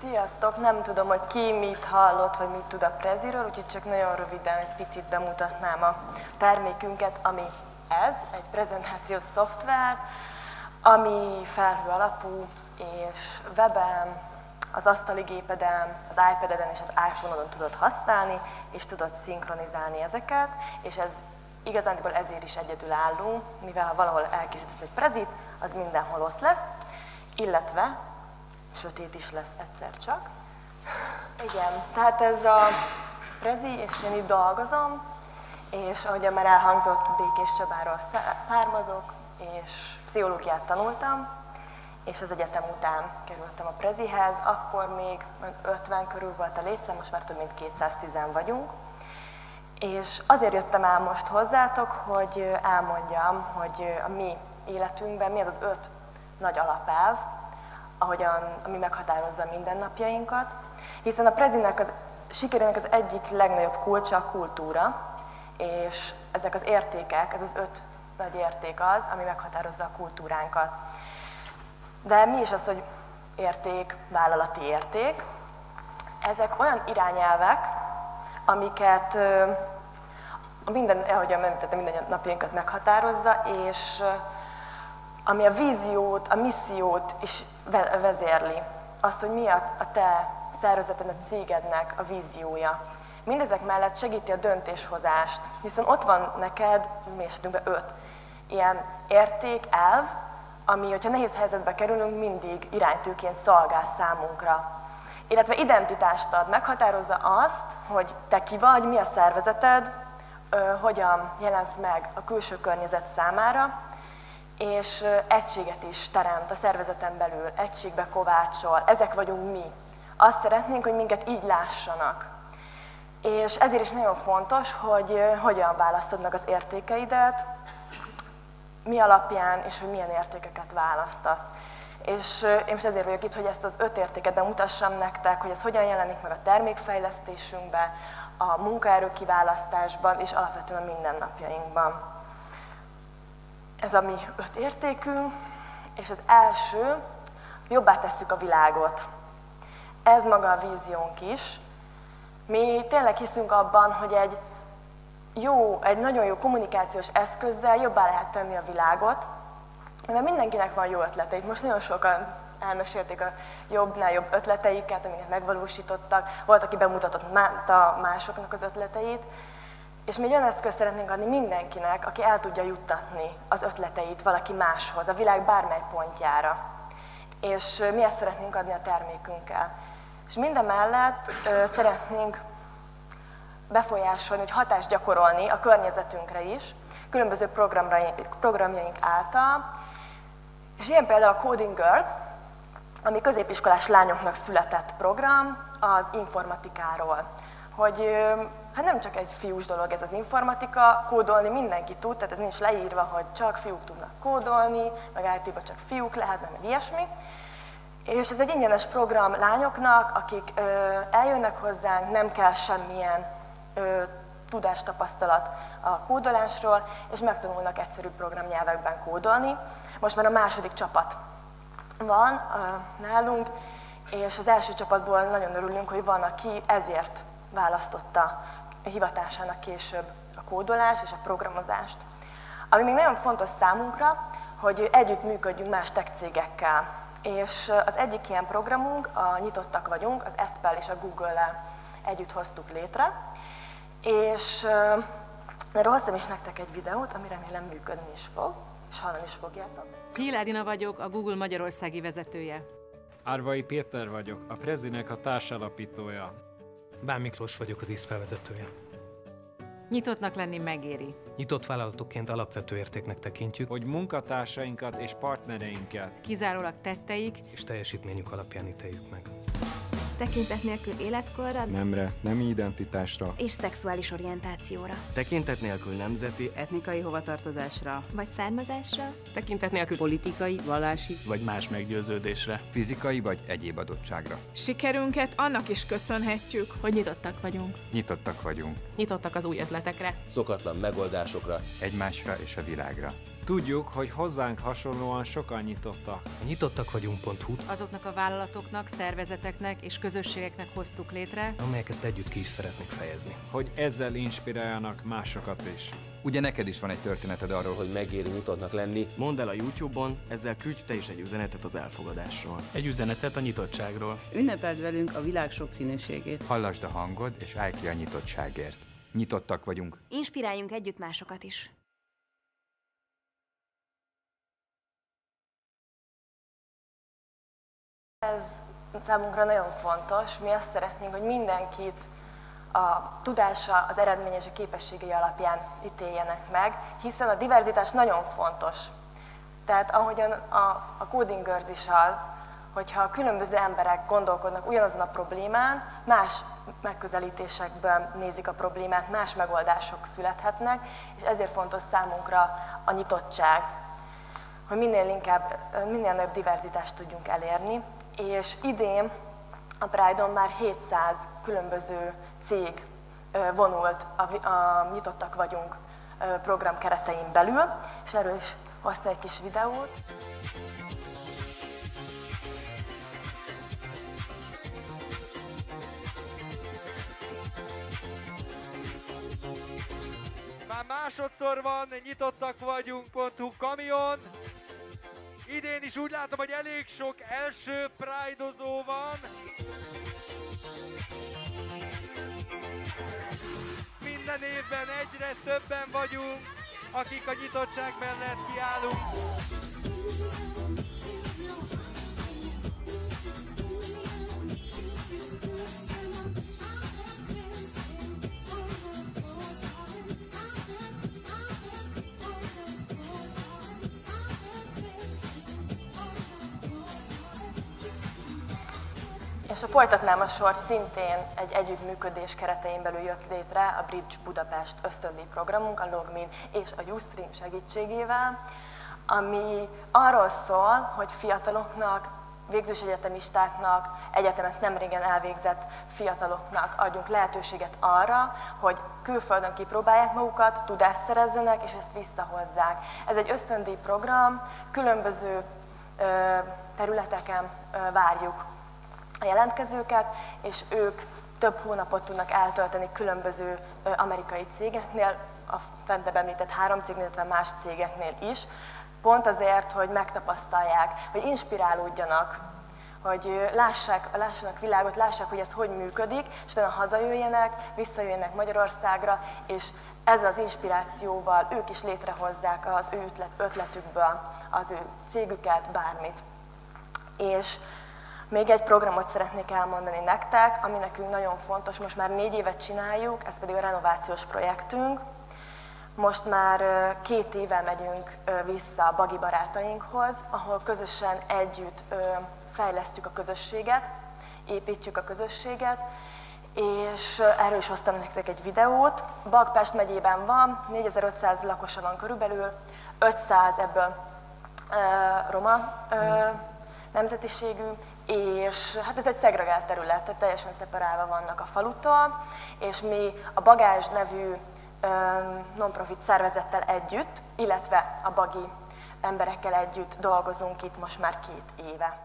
Sziasztok! Nem tudom, hogy ki mit hallott, vagy mit tud a Preziről, úgyhogy csak nagyon röviden egy picit bemutatnám a termékünket, ami ez, egy prezentációs szoftver, ami felhő alapú, és weben, az asztali gépeden, az iPad-eden és az iPhone-on tudod használni, és tudod szinkronizálni ezeket, és ez igazándiból ezért is egyedülálló, mivel ha valahol elkészítesz egy prezit, az mindenhol ott lesz, illetve sötét is lesz egyszer csak. Igen, tehát ez a prezi, és én itt dolgozom, és ahogyan már elhangzott, Békés Csabáról származok, és pszichológiát tanultam, és az egyetem után kerültem a prezihez, akkor még 50 körül volt a létszám, most már több mint 210 vagyunk. És azért jöttem el most hozzátok, hogy elmondjam, hogy a mi életünkben mi az az 5 nagy alapelv, ami meghatározza a mindennapjainkat, hiszen a prezinek sikerének az egyik legnagyobb kulcsa a kultúra, és ezek az értékek, ez az 5 nagy érték az, ami meghatározza a kultúránkat. De mi is az, hogy érték, vállalati érték? Ezek olyan irányelvek, amiket ahogy említettem, minden napjainkat meghatározza, és ami a víziót, a missziót is vezérli. Azt, hogy mi a te szervezeted, a cégednek a víziója. Mindezek mellett segíti a döntéshozást, hiszen ott van neked, mi esetünkben 5 ilyen értékelv, ami, hogyha nehéz helyzetbe kerülünk, mindig iránytűként szolgál számunkra. Illetve identitást ad, meghatározza azt, hogy te ki vagy, mi a szervezeted, hogyan jelensz meg a külső környezet számára, és egységet is teremt a szervezeten belül, egységbe kovácsol, ezek vagyunk mi. Azt szeretnénk, hogy minket így lássanak. És ezért is nagyon fontos, hogy hogyan választod meg az értékeidet, mi alapján, és hogy milyen értékeket választasz. És én most ezért vagyok itt, hogy ezt az 5 értéket bemutassam nektek, hogy ez hogyan jelenik meg a termékfejlesztésünkben, a munkaerő kiválasztásban, és alapvetően a mindennapjainkban. Ez a mi 5 értékünk, és az első, jobbá tesszük a világot. Ez maga a víziónk is. Mi tényleg hiszünk abban, hogy egy nagyon jó kommunikációs eszközzel jobbá lehet tenni a világot, mert mindenkinek van jó ötlete. Itt most nagyon sokan elmesélték a jobbnál jobb ötleteiket, amiket megvalósítottak, volt, aki bemutatott másoknak az ötleteit, és mi egy olyan eszközt szeretnénk adni mindenkinek, aki el tudja juttatni az ötleteit valaki máshoz, a világ bármely pontjára. És mi ezt szeretnénk adni a termékünkkel. És mindemellett szeretnénk befolyásolni, hogy hatást gyakorolni a környezetünkre is, különböző programjaink által. És ilyen például a Coding Girls, ami középiskolás lányoknak született program az informatikáról. Hogy hát nem csak egy fiús dolog ez az informatika, kódolni mindenki tud, tehát ez nincs leírva, hogy csak fiúk tudnak kódolni, meg IT-ba csak fiúk lehetnek, meg ilyesmi. És ez egy ingyenes program lányoknak, akik eljönnek hozzánk, nem kell semmilyen tudástapasztalat a kódolásról, és megtanulnak egyszerű programnyelvekben kódolni. Most már a második csapat van nálunk, és az első csapatból nagyon örülünk, hogy van, aki ezért választotta hivatásának később a kódolást és a programozást. Ami még nagyon fontos számunkra, hogy együtt működjünk más tech cégekkel. És az egyik ilyen programunk, a Nyitottak vagyunk, az Apple és a Google-lel együtt hoztuk létre. És erről hoztam is nektek egy videót, ami remélem működni is fog, és hallani is fogjátok. Híl Edina vagyok, a Google magyarországi vezetője. Árvai Péter vagyok, a Prezinek a társalapítója. Bán Miklós vagyok, az ISPEL vezetője. Nyitottnak lenni megéri. Nyitott vállalatokként alapvető értéknek tekintjük, Hogy munkatársainkat és partnereinket Kizárólag tetteik és teljesítményük alapján ítéljük meg. tekintet nélkül életkorra, nemre, nemi identitásra és szexuális orientációra, tekintet nélkül nemzeti, etnikai hovatartozásra, vagy származásra, tekintet nélkül politikai, vallási, vagy más meggyőződésre, fizikai vagy egyéb adottságra. Sikerünket annak is köszönhetjük, hogy nyitottak vagyunk. Nyitottak vagyunk. Nyitottak az új ötletekre. Szokatlan megoldásokra. Egymásra és a világra. Tudjuk, hogy hozzánk hasonlóan sokan nyitottak. A nyitottakvagyunk.hu Azoknak a vállalatoknak, szervezeteknek és közösségeknek hoztuk létre, amelyek ezt együtt ki is szeretnék fejezni. Hogy ezzel inspiráljanak másokat is. Ugye neked is van egy történeted arról, Hogy megéri nyitottnak lenni. Mondd el a YouTube-on, ezzel küldj te is egy üzenetet az elfogadásról. egy üzenetet a nyitottságról. Ünnepeld velünk a világ sokszínűségét. hallasd a hangod és állj ki a nyitottságért. Nyitottak vagyunk. inspiráljunk együtt másokat is. Ez számunkra nagyon fontos. Mi azt szeretnénk, hogy mindenkit a tudása, az eredmény és a képességei alapján ítéljenek meg, hiszen a diverzitás nagyon fontos. Tehát ahogyan a Coding Girls is az, hogyha különböző emberek gondolkodnak ugyanazon a problémán, más megközelítésekből nézik a problémát, más megoldások születhetnek, és ezért fontos számunkra a nyitottság, hogy minél nagyobb diverzitást tudjunk elérni. És idén a Pride-on már 700 különböző cég vonult a Nyitottak vagyunk program keretein belül, és erről is hoztam egy kis videót. Már másodszor van nyitottakvagyunk.hu kamion. Idén is úgy látom, hogy elég sok első Pride-ozó van. Minden évben egyre többen vagyunk, akik a nyitottság mellett kiállunk. És ha folytatnám a sort, szintén egy együttműködés keretein belül jött létre a Bridge Budapest ösztöndíj programunk, a Logmin és a Ustream segítségével, ami arról szól, hogy fiataloknak, végzős egyetemistáknak, egyetemet nemrégen elvégzett fiataloknak adjunk lehetőséget arra, hogy külföldön kipróbálják magukat, tudást szerezzenek, és ezt visszahozzák. Ez egy ösztöndíj program, különböző területeken várjuk a jelentkezőket, és ők több hónapot tudnak eltölteni különböző amerikai cégeknél, a fentebb említett 3 cégnél, illetve más cégeknél is, pont azért, hogy megtapasztalják, hogy inspirálódjanak, hogy lássanak világot, lássák, hogy ez hogy működik, és utána hazajöjjenek, visszajöjjenek Magyarországra, és ezzel az inspirációval ők is létrehozzák az ő ötletükből az ő cégüket, bármit. És még egy programot szeretnék elmondani nektek, ami nekünk nagyon fontos, most már 4 évet csináljuk, ez pedig a renovációs projektünk. Most már 2 éve megyünk vissza a Bagi barátainkhoz, ahol közösen együtt fejlesztjük a közösséget, építjük a közösséget, és erről is hoztam nektek egy videót. Bagpest megyében van, 4500 lakosa van körülbelül, 500 ebből roma nemzetiségű, és hát ez egy szegregált terület, tehát teljesen szeparálva vannak a falutól, és mi a Bagázs nevű non-profit szervezettel együtt, illetve a Bagi emberekkel együtt dolgozunk itt most már 2 éve.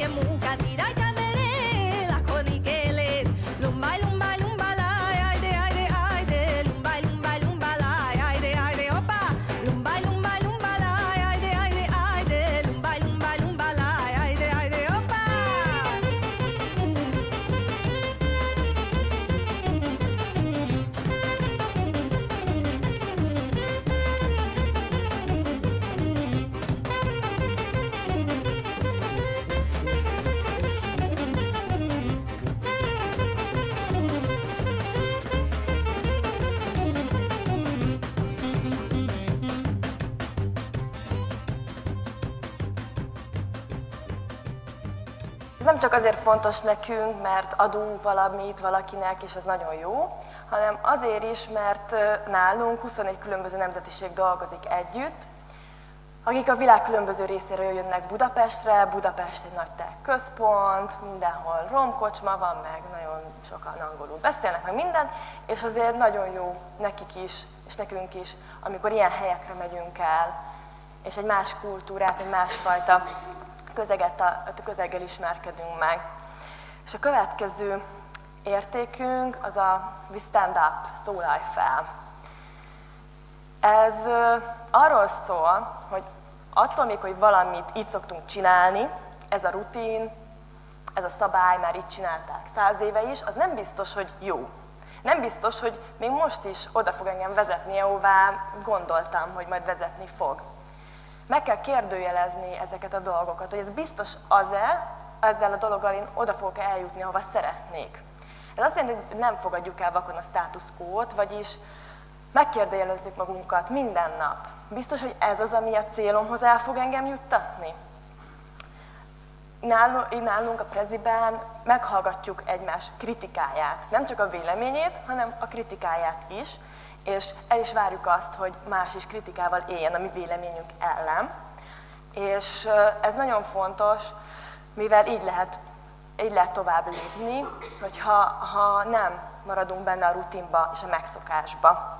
Nem csak azért fontos nekünk, mert adunk valamit valakinek, és ez nagyon jó, hanem azért is, mert nálunk 24 különböző nemzetiség dolgozik együtt, akik a világ különböző részéről jönnek Budapestre. Budapest egy nagy tech központ, mindenhol romkocsma van, meg nagyon sokan angolul beszélnek, meg minden, és azért nagyon jó nekik is, és nekünk is, amikor ilyen helyekre megyünk el, és egy más kultúrát, egy másfajta közeggel ismerkedünk meg. És a következő értékünk az a We Stand Up, szólalj fel. Ez arról szól, hogy attól még, hogy valamit így szoktunk csinálni, ez a rutin, ez a szabály, már így csinálták 100 éve is, az nem biztos, hogy jó. Nem biztos, hogy még most is oda fog engem vezetni, ahová gondoltam, hogy majd vezetni fog. Meg kell kérdőjelezni ezeket a dolgokat, hogy ez biztos az-e, ezzel a dologgal én oda fogok eljutni, ahova szeretnék. Ez azt jelenti, hogy nem fogadjuk el vakon a status quo-t, vagyis megkérdőjelezzük magunkat minden nap. Biztos, hogy ez az, ami a célomhoz el fog engem juttatni? Nálunk a Preziben meghallgatjuk egymás kritikáját, nem csak a véleményét, hanem a kritikáját is, és el is várjuk azt, hogy más is kritikával éljen a mi véleményünk ellen. És ez nagyon fontos, mivel így lehet tovább lépni, ha nem maradunk benne a rutinba és a megszokásba.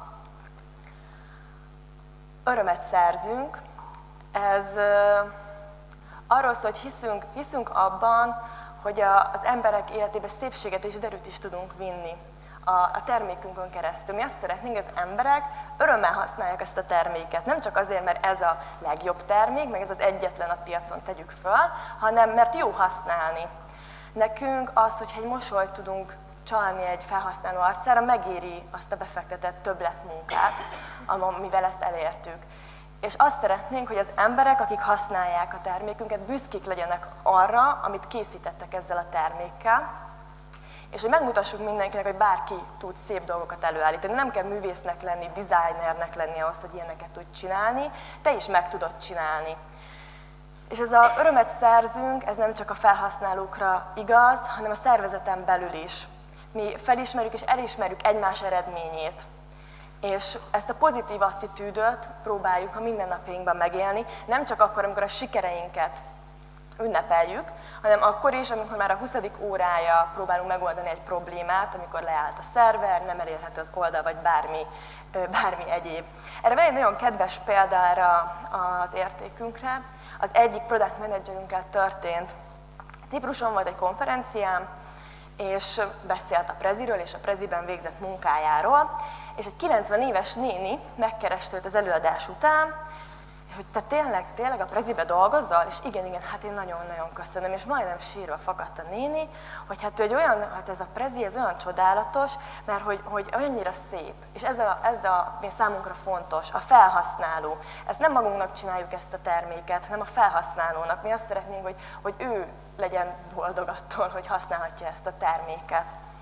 Örömet szerzünk, ez arról szól, hogy hiszünk abban, hogy az emberek életébe szépséget és derűt is tudunk vinni a termékünkön keresztül. Mi azt szeretnénk, hogy az emberek örömmel használják ezt a terméket. Nem csak azért, mert ez a legjobb termék, meg ez az egyetlen a piacon, tegyük föl, hanem mert jó használni. Nekünk az, hogyha egy mosolyt tudunk csalni egy felhasználó arcára, megéri azt a befektetett többletmunkát, amivel ezt elértük. És azt szeretnénk, hogy az emberek, akik használják a termékünket, büszkék legyenek arra, amit készítettek ezzel a termékkel, és hogy megmutassuk mindenkinek, hogy bárki tud szép dolgokat előállítani. Nem kell művésznek lenni, designernek lenni ahhoz, hogy ilyeneket tud csinálni, te is meg tudod csinálni. És ez az örömet szerzünk, ez nem csak a felhasználókra igaz, hanem a szervezeten belül is. Mi felismerjük és elismerjük egymás eredményét. És ezt a pozitív attitűdöt próbáljuk a mindennapjainkban megélni, nem csak akkor, amikor a sikereinket ünnepeljük, hanem akkor is, amikor már a 20. órája próbálunk megoldani egy problémát, amikor leállt a szerver, nem elérhető az oldal, vagy bármi egyéb. Erre van egy nagyon kedves példára az értékünkre. Az egyik product managerünkkel történt. Cipruson volt egy konferenciám, és beszélt a Preziről és a Preziben végzett munkájáról, és egy 90 éves néni megkereste őt az előadás után, hogy te tényleg a Prezibe dolgozol? És igen, hát én nagyon-nagyon köszönöm, és majdnem sírva fakadt a néni, hogy hát ez a Prezi, ez olyan csodálatos, mert hogy annyira szép, és ez a számunkra fontos, a felhasználó. Ezt nem magunknak csináljuk ezt a terméket, hanem a felhasználónak. Mi azt szeretnénk, hogy ő legyen boldog attól, hogy használhatja ezt a terméket.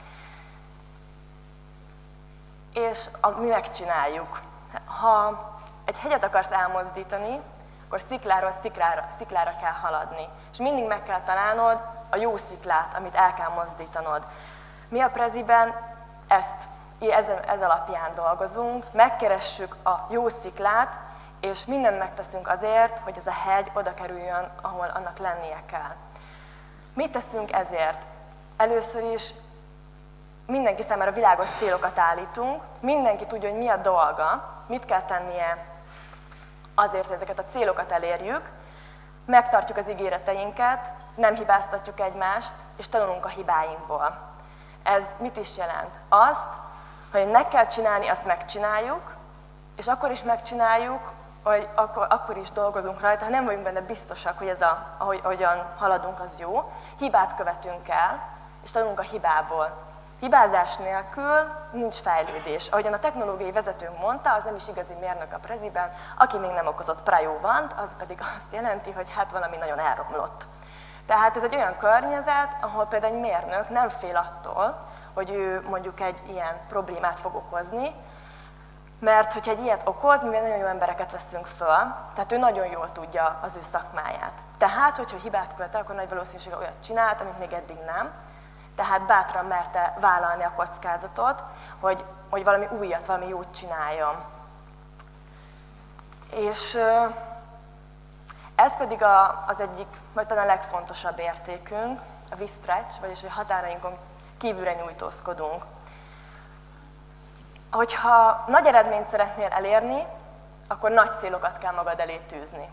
És mi megcsináljuk. Ha egy hegyet akarsz elmozdítani, akkor szikláról sziklára kell haladni. És mindig meg kell találnod a jó sziklát, amit el kell mozdítanod. Mi a Preziben ez alapján dolgozunk, megkeressük a jó sziklát, és mindent megteszünk azért, hogy ez a hegy oda kerüljön, ahol annak lennie kell. Mit teszünk ezért? Először is mindenki számára világos célokat állítunk, mindenki tudja, hogy mi a dolga, mit kell tennie azért, hogy ezeket a célokat elérjük. megtartjuk az ígéreteinket, nem hibáztatjuk egymást, és tanulunk a hibáinkból. Ez mit is jelent? Azt, hogy meg kell csinálni, azt megcsináljuk, és akkor is megcsináljuk, hogy akkor is dolgozunk rajta, ha nem vagyunk benne biztosak, hogy ez ahogyan haladunk, az jó. Hibát követünk el, és tanulunk a hibából. Hibázás nélkül nincs fejlődés. Ahogyan a technológiai vezetőnk mondta, az nem is igazi mérnök a preziben, aki még nem okozott prajóvant, az pedig azt jelenti, hogy hát valami nagyon elromlott. Tehát ez egy olyan környezet, ahol például egy mérnök nem fél attól, hogy ő mondjuk egy ilyen problémát fog okozni, mert hogyha egy ilyet okoz, mivel nagyon jó embereket veszünk föl, tehát ő nagyon jól tudja az ő szakmáját. Tehát, hogyha hibát követel, akkor nagy valószínűséggel olyat csinált, amit még eddig nem. Tehát bátran merte vállalni a kockázatot, hogy valami újat, valami jót csináljon. És ez pedig az egyik, vagy talán a legfontosabb értékünk, a we stretch, vagyis hogy határainkon kívülre nyújtózkodunk. Hogyha nagy eredményt szeretnél elérni, akkor nagy célokat kell magad elé tűzni.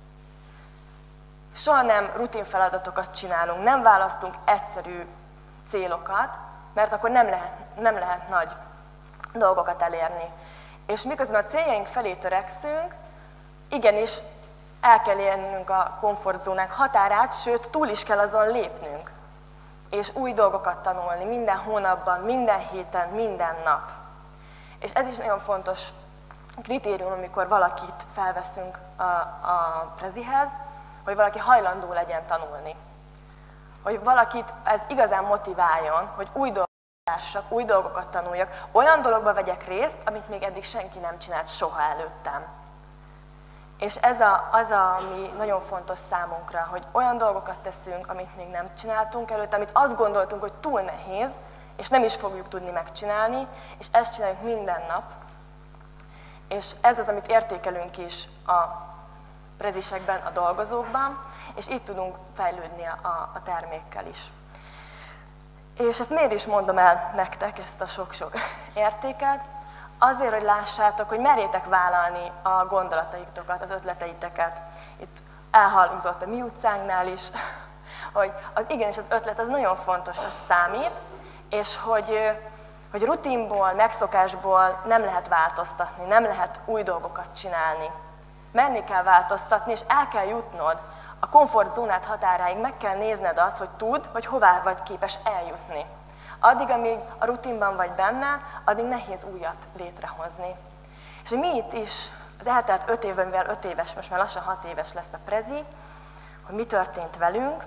Soha nem rutin feladatokat csinálunk, nem választunk egyszerű célokat, mert akkor nem lehet nagy dolgokat elérni. És miközben a céljaink felé törekszünk, igenis el kell érnünk a komfortzónánk határát, sőt, túl is kell azon lépnünk. És új dolgokat tanulni minden hónapban, minden héten, minden nap. És ez is nagyon fontos kritérium, amikor valakit felveszünk a prezihez, hogy valaki hajlandó legyen tanulni. Hogy valakit ez igazán motiváljon, hogy új dolgokat lássak, új dolgokat tanuljak, olyan dologba vegyek részt, amit még eddig senki nem csinált soha előttem. És ez az, ami nagyon fontos számunkra, hogy olyan dolgokat teszünk, amit még nem csináltunk előtte, amit azt gondoltunk, hogy túl nehéz, és nem is fogjuk tudni megcsinálni, és ezt csináljuk minden nap. És ez az, amit értékelünk is a prezisekben, a dolgozókban, és így tudunk fejlődni a termékkel is. És ezt miért is mondom el nektek, ezt a sok-sok értéket? Azért, hogy lássátok, hogy merjétek vállalni a gondolataitokat, az ötleteiteket. Itt elhangzott a mi utcánknál is, hogy igenis az ötlet az nagyon fontos, az számít, és hogy rutinból, megszokásból nem lehet változtatni, nem lehet új dolgokat csinálni. Menni kell változtatni, és el kell jutnod a komfortzónát határáig, meg kell nézned azt, hogy tudd, hogy hová vagy képes eljutni. Addig, amíg a rutinban vagy benne, addig nehéz újat létrehozni. És mi itt is, az eltelt 5 évben, mivel 5 éves, most már lassan 6 éves lesz a prezi, hogy mi történt velünk.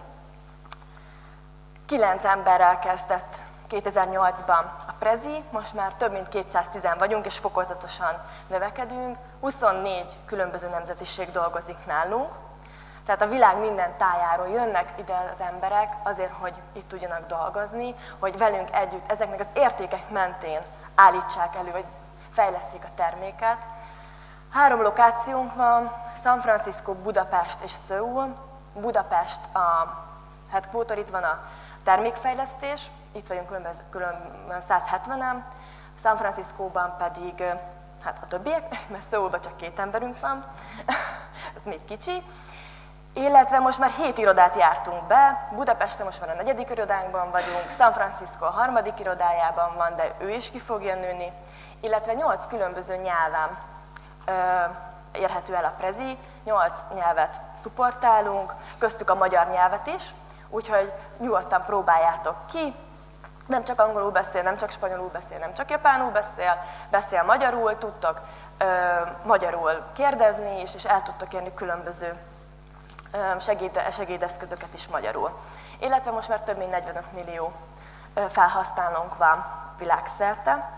9 emberrel kezdett 2008-ban a prezi, most már több mint 210 vagyunk, és fokozatosan növekedünk. 24 különböző nemzetiség dolgozik nálunk. Tehát a világ minden tájáról jönnek ide az emberek azért, hogy itt tudjanak dolgozni, hogy velünk együtt ezeknek az értékek mentén állítsák elő, vagy fejlesszék a terméket. 3 lokációnk van, San Francisco, Budapest és Szöul. Budapest a headquarter, itt van a termékfejlesztés, itt vagyunk különben 170-en, San Franciscóban pedig hát a többiek, mert Szöulban csak 2 emberünk van, ez még kicsi. Illetve most már 7 irodát jártunk be, Budapesten most már a 4. irodánkban vagyunk, San Francisco a 3. irodájában van, de ő is ki fogja nőni, illetve 8 különböző nyelven érhető el a prezi, 8 nyelvet szupportálunk, köztük a magyar nyelvet is, úgyhogy nyugodtan próbáljátok ki, nem csak angolul beszél, nem csak spanyolul beszél, nem csak japánul beszél magyarul, tudtok magyarul kérdezni is, és el tudtok érni különböző segédeszközöket is magyarul. Illetve most már több mint 45 millió felhasználónk van világszerte.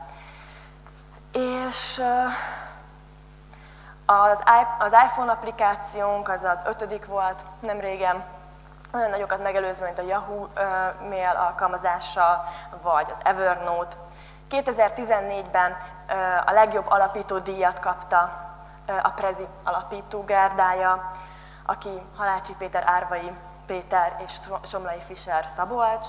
És az iPhone applikációnk az az 5. volt nemrégen, olyan nagyokat megelőzve, mint a Yahoo Mail alkalmazása, vagy az Evernote. 2014-ben a legjobb alapító díjat kapta a Prezi alapítógárdája, aki Halácsi Péter, Árvai Péter és Somlai Fischer Szabolcs.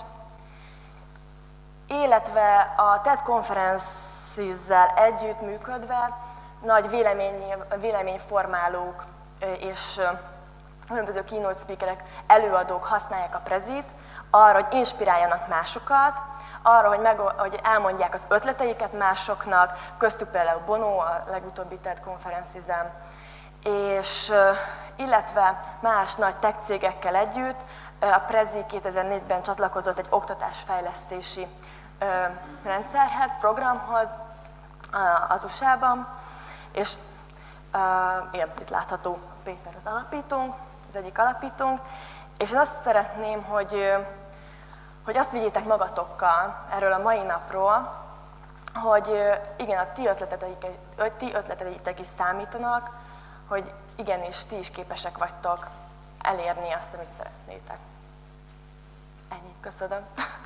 Illetve a TED Conferences-zel együttműködve nagy véleményformálók és különböző keynote speakerek, előadók használják a prezit arra, hogy inspiráljanak másokat, arra, hogy elmondják az ötleteiket másoknak, köztük például Bono, a legutóbbi TED konferencizen, és illetve más nagy tech cégekkel együtt a Prezi 2004-ben csatlakozott egy oktatásfejlesztési rendszerhez, programhoz az USA-ban, és itt látható Péter az alapítónk, az egyik alapítónk, és én azt szeretném, hogy azt vigyétek magatokkal erről a mai napról, hogy igen, a ti ötleteitek is számítanak, hogy igenis ti is képesek vagytok elérni azt, amit szeretnétek. Ennyi, köszönöm.